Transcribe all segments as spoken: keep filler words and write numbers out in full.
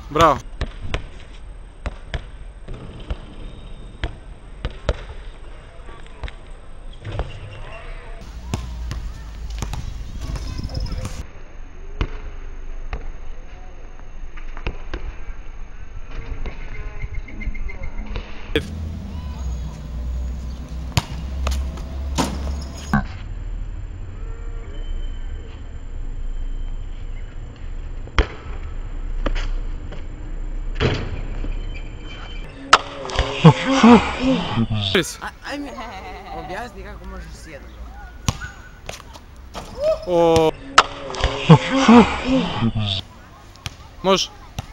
Bravo. Ajme, objasni kako možeš s jednom. O. Može.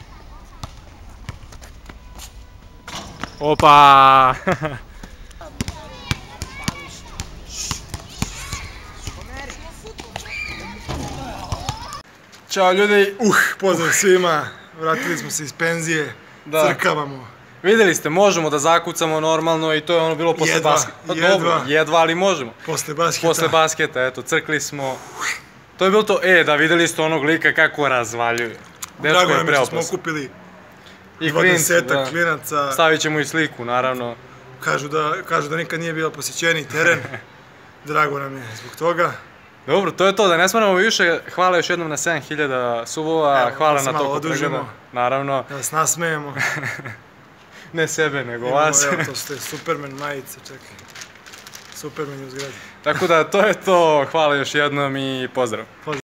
Opa. Ćao ljudi, uh, pozdrav svima, vratili smo se iz penzije, crkavamo. Vidjeli ste, možemo da zakucamo normalno i to je ono bilo posle basketa. Jedva, jedva. Jedva, ali možemo. Posle basketa. Posle basketa, eto, crkli smo. To je bilo to, e, da vidjeli ste onog lika kako razvaljuje. Drago nam je što smo okupili dvadesetak klinaca. Stavit ćemo i sliku, naravno. Kažu da nikad nije bio posjećeniji teren. Drago nam je zbog toga. Dobro, to je to, da ne smaramo više, hvala još jednom na sedam hiljada subova, hvala na toliko pregleda, naravno. Da vas nasmejemo. Ne sebe, nego vas. Evo, to ste Superman majice, čekaj. Superman je u zgradi. Tako da, to je to, hvala još jednom i pozdrav.